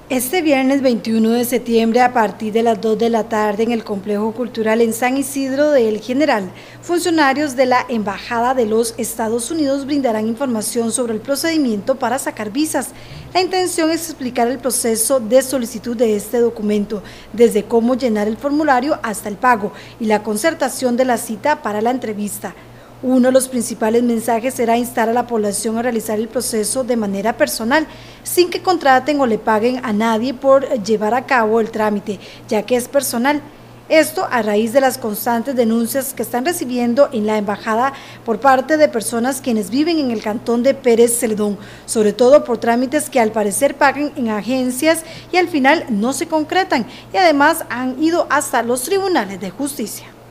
Este viernes 21 de septiembre, a partir de las 2 de la tarde, en el Complejo Cultural en San Isidro de El General, funcionarios de la Embajada de los Estados Unidos brindarán información sobre el procedimiento para sacar visas. La intención es explicar el proceso de solicitud de este documento, desde cómo llenar el formulario hasta el pago y la concertación de la cita para la entrevista. Uno de los principales mensajes será instar a la población a realizar el proceso de manera personal, sin que contraten o le paguen a nadie por llevar a cabo el trámite, ya que es personal. Esto a raíz de las constantes denuncias que están recibiendo en la embajada por parte de personas quienes viven en el cantón de Pérez Celedón, sobre todo por trámites que al parecer pagan en agencias y al final no se concretan, y además han ido hasta los tribunales de justicia.